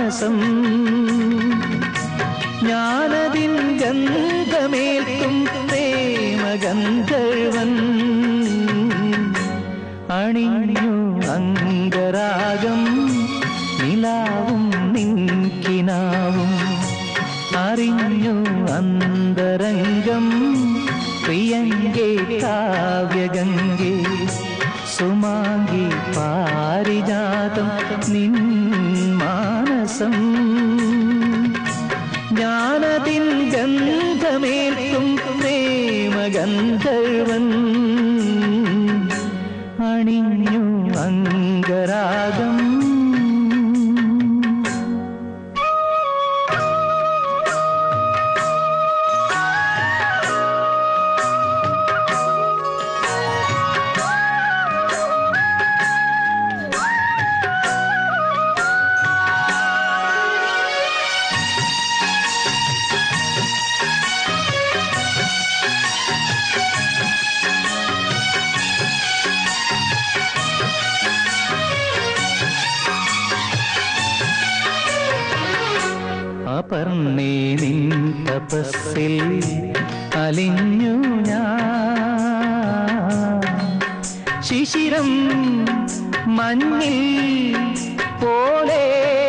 മാനസം ജ്ഞാനദിൻ ഗന്ധമേൽക്കും പ്രേമഗന്ധർവൻ അണിഞ്ഞു അംഗരാഗം നിലാവും നിൻകിനാവും അറിഞ്ഞു അന്തരംഗം പ്രിയങ്കേ കാവ്യഗംഗേ സുമാംഗി പാരിജാതം നിൻ മാനസം ജ്ഞാനത്തിൻ ഗന്ധമേൽക്കും പ്രേമഗന്ധർവൻ അണിഞ്ഞു അംഗരാഗം അപർണേ നിൻ തപസ്സിൽ അലിഞ്ഞു ഞാൻ ശിശിരം മഞ്ഞിൽ പോലെ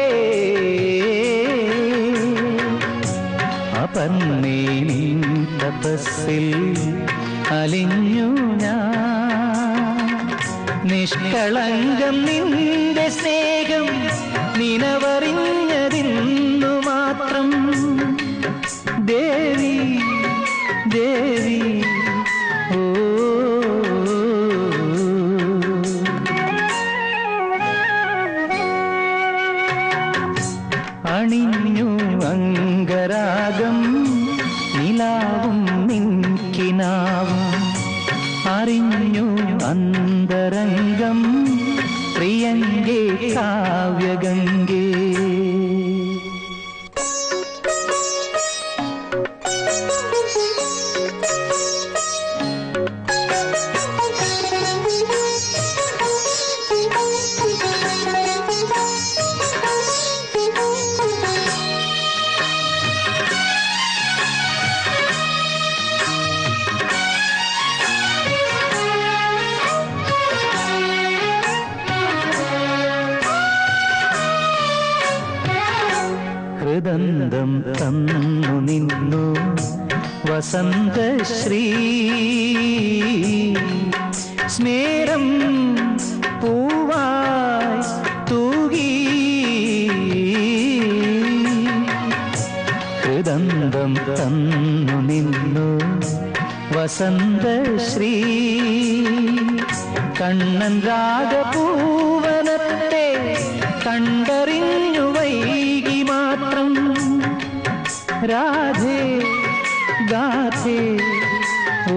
അപർണേ നിൻ തപസ്സിൽ അലിഞ്ഞു ഞാൻ നിഷ്കളങ്കം നിന്റെ സ്നേഹം നിനവറിഞ്ഞതിന്നു മാത്രം ദേവി ദേവി ഓ അണിഞ്ഞു അംഗരാഗം നിലാവും നിൻകിനാവും അറിഞ്ഞു അന്തരംഗം പ്രിയങ്കേ കാവ്യഗംഗേ ഹൃദന്തം തന്നു നിന്നു വസന്തശ്രീ സ്മേരം പൂവായി തൂകി ഹൃദന്തം തന്നു നിന്നു വസന്തശ്രീ കണ്ണൻ രാഗപൂവനത്തെ കണ്ടറിഞ്ഞു വൈകി മാത്രം രാധേ ഗാഥേ ഓ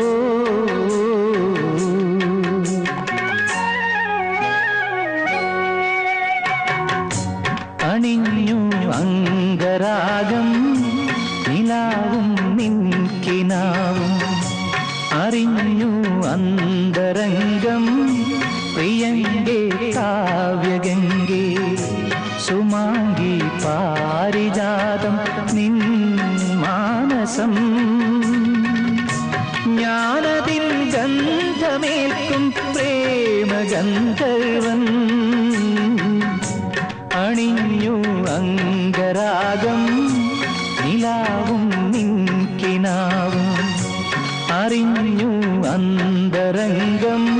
അണിഞ്ഞു അംഗരാഗം നിലാവും നിൻകിനാവും അറിഞ്ഞു അന്തരംഗം പ്രിയങ്കേ കാവ്യഗംഗേ സുമാംഗി പാരിജാതം നിൻ മാനസം ജ്ഞാനത്തിൻ ഗന്ധമേൽക്കും പ്രേമഗന്ധർവൻ അണിഞ്ഞു അംഗരാഗം നിലാവും നിൻകിനാവും അറിഞ്ഞു അന്തരംഗം